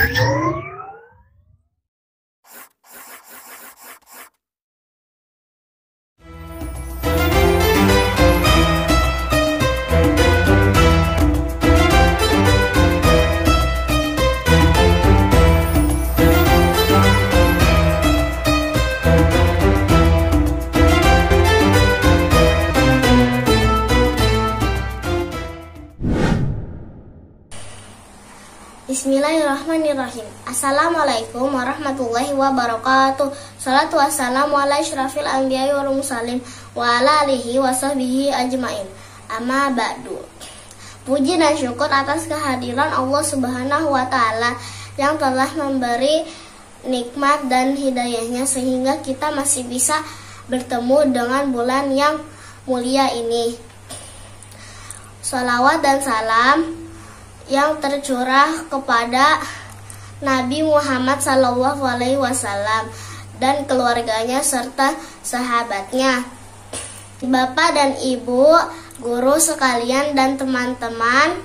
Bismillahirrahmanirrahim. Assalamualaikum warahmatullahi wabarakatuh. Salatu wassalamu ala asyrafil anbiya'i wal mursalin wa ala alihi wa sahbihi ajmain. Amma ba'du. Puji dan syukur atas kehadiran Allah Subhanahu wa taala yang telah memberi nikmat dan hidayahnya sehingga kita masih bisa bertemu dengan bulan yang mulia ini. Salawat dan salam yang tercurah kepada Nabi Muhammad SAW dan keluarganya serta sahabatnya. Bapak dan Ibu, guru sekalian dan teman-teman,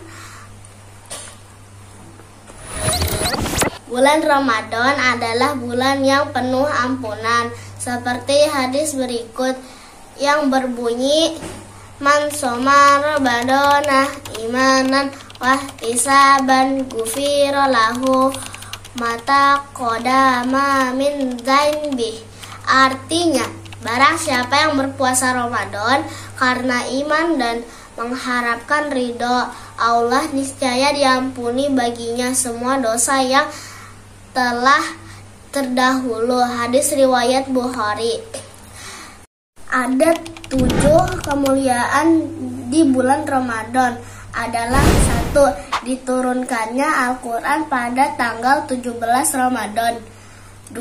bulan Ramadan adalah bulan yang penuh ampunan, seperti hadis berikut yang berbunyi, Man soma Ramadana imanan wahtisaban gufiro lahu mata kodama min zainbih. Artinya, barang siapa yang berpuasa Ramadan karena iman dan mengharapkan ridho Allah, niscaya diampuni baginya semua dosa yang telah terdahulu. Hadis riwayat Bukhari. Ada 7 kemuliaan di bulan Ramadan adalah: 1. Diturunkannya Al-Quran pada tanggal 17 Ramadan. 2.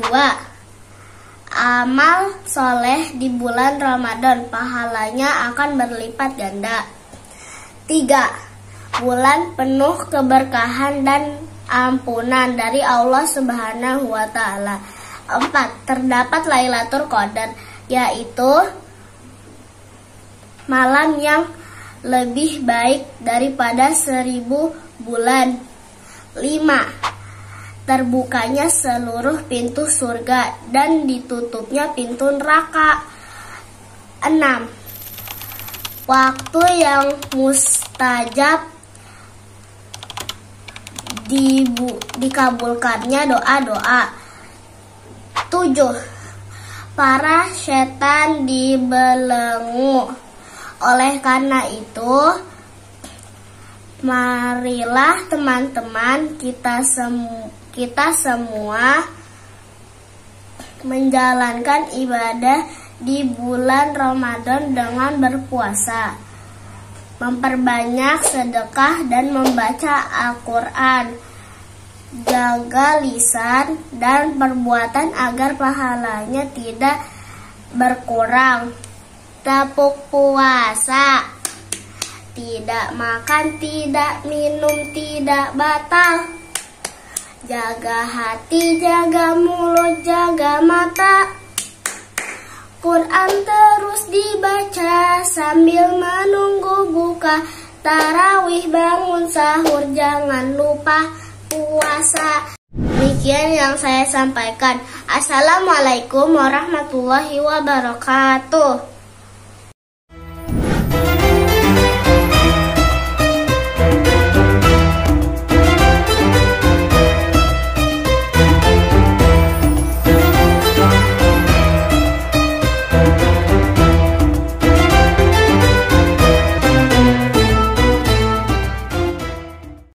Amal soleh di bulan Ramadan, pahalanya akan berlipat ganda. 3. Bulan penuh keberkahan dan ampunan dari Allah Subhanahu wa taala. 4. Terdapat Lailatul Qadar, yaitu malam yang lebih baik daripada 1000 bulan. 5. Terbukanya seluruh pintu surga dan ditutupnya pintu neraka. 6. Waktu yang mustajab, dikabulkannya doa-doa. 7. Para setan dibelenggu. Oleh karena itu, marilah teman-teman kita semua menjalankan ibadah di bulan Ramadan dengan berpuasa, memperbanyak sedekah dan membaca Al-Quran, jaga lisan dan perbuatan agar pahalanya tidak berkurang. Tepuk puasa, tidak makan, tidak minum, tidak batal. Jaga hati, jaga mulut, jaga mata. Quran terus dibaca sambil menunggu buka. Tarawih, bangun sahur, jangan lupa puasa. Demikian yang saya sampaikan. Assalamualaikum warahmatullahi wabarakatuh.